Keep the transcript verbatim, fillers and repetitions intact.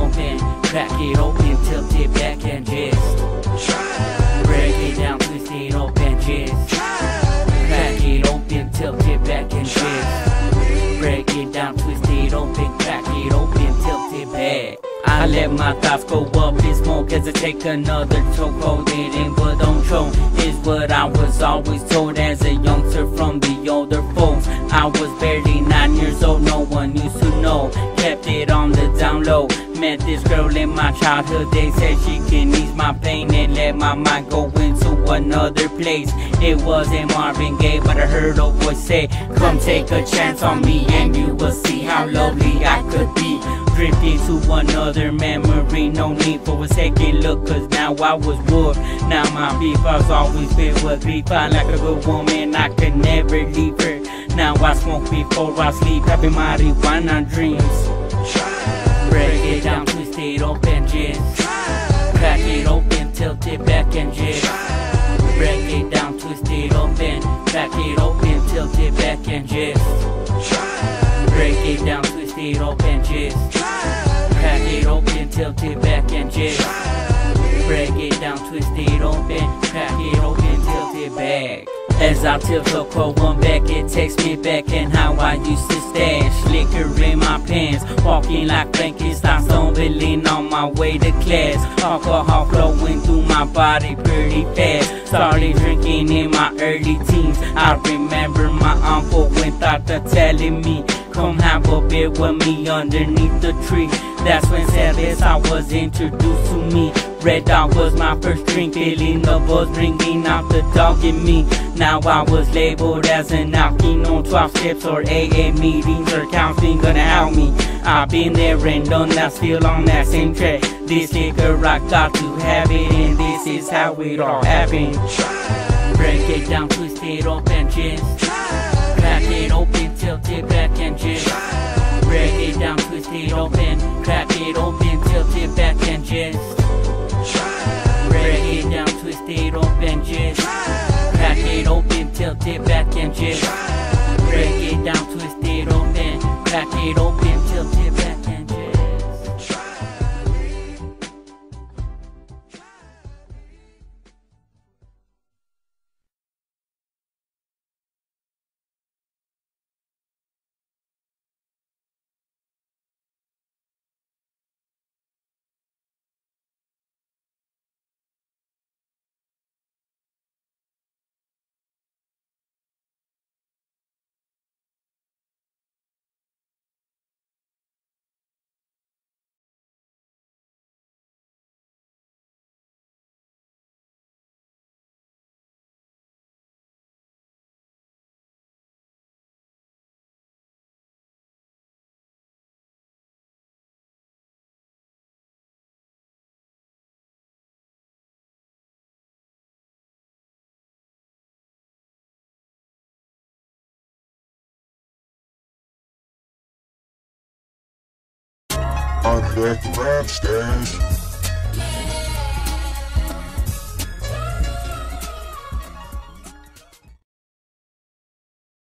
open, crack it open, tilt it back and just break it down, twist it open, just crack it open, tilt it back and just break it down, twist it open, crack it open, tilt it back. I let my thoughts go up in smoke as I take another choke. Hold it in but don't choke is what I was always told as a youngster from the older folks. I was barely nine years old, no one used to know. Kept it on the down low. Met this girl in my childhood, they said she can ease my pain and let my mind go into another place. It wasn't Marvin Gaye, but I heard a voice say, come take a chance on me and you will see how lovely I could be. Drift into another memory, no need for a second look, cause now I was bored. Now my beef was always filled with grief. I like a good woman, I could never leave her. Now I smoke before I sleep, having marijuana dreams. Break it down, twist it open, just crack it open, tilt it back and just break it down, twist it open, crack it open, tilt it back and just break it down, twist it open, just crack it open, tilt it back and just break it down, twist it open, crack it open, tilt it back. As I tilt the one back, it takes me back and how I used to stash liquor in my pants, walking like Frankenstein, stumbling on my way to class. Alcohol flowing through my body pretty fast. Started drinking in my early teens. I remember my uncle went out to telling me, come have a beer with me underneath the tree. That's when sadness I was introduced to me. Red Dog was my first drink, feeling the buzz, bringing out the dog in me. Now I was labeled as an alky, on twelve steps or A A meetings or counseling gonna help me. I've been there and done that, still on that same track. This liquor I got to have it, and this is how it all happened. Break it down, twist it open, just crack it open, tilt it back and just break it down, twist it open, crack it open, tilt it back and just break it down, twist it open, just crack it open, tilt it back and just break it down, twist it open, crack it open, tilt it back and just. I'm back to rap stage.